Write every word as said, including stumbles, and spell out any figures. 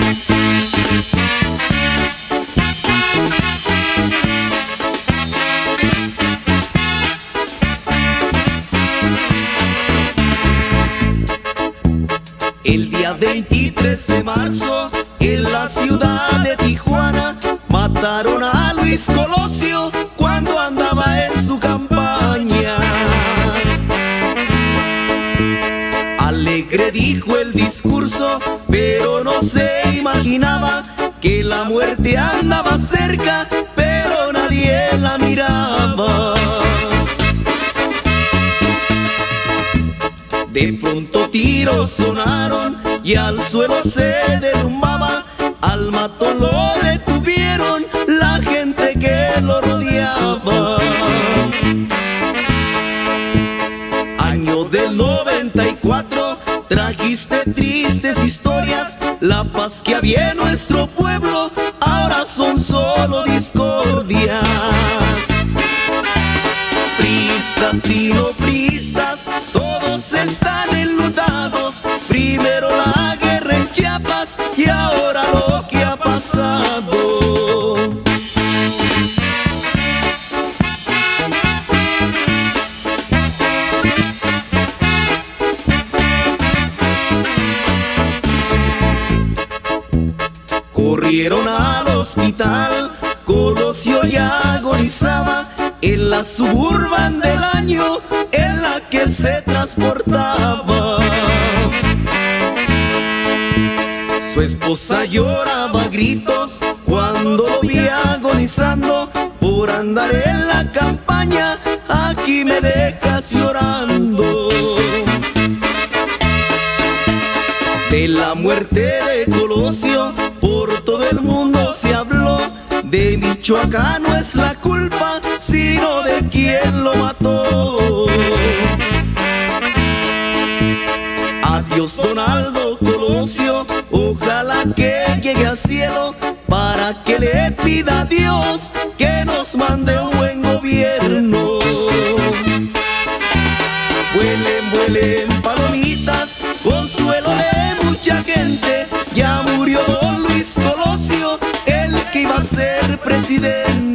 El día veintitrés de marzo, en la ciudad de Tijuana, mataron a Luis Colosio cuando andaba en su campaña. Alegre dijo el discurso, pero no se imaginaba que la muerte andaba cerca, pero nadie la miraba. De pronto tiros sonaron y al suelo se derrumbaba. Al matón lo detuvieron la gente que lo rodeaba. Año del noventa y cuatro, trajiste tristes historias. La paz que había en nuestro pueblo ahora son solo discordias. Priistas y no priistas, todos están enlutados. Primero la guerra en Chiapas y ahora lo que ha pasado. Corrieron al hospital, Colosio ya agonizaba. En la Suburban del año en la que él se transportaba. Su esposa lloraba a gritos cuando lo vi agonizando. Por andar en la campaña, aquí me dejas llorando. De la muerte de Colosio por todo el mundo se habló. De Michoacán no es la culpa, sino de quien lo mató. Adiós, don Aldo Colosio, ojalá que llegue al cielo para que le pida a Dios que nos mande un buen gobierno. Vuelen, vuelen palomitas, consuelo de mucha gente. Ya murió don Luis Colosio, el que iba a ser presidente.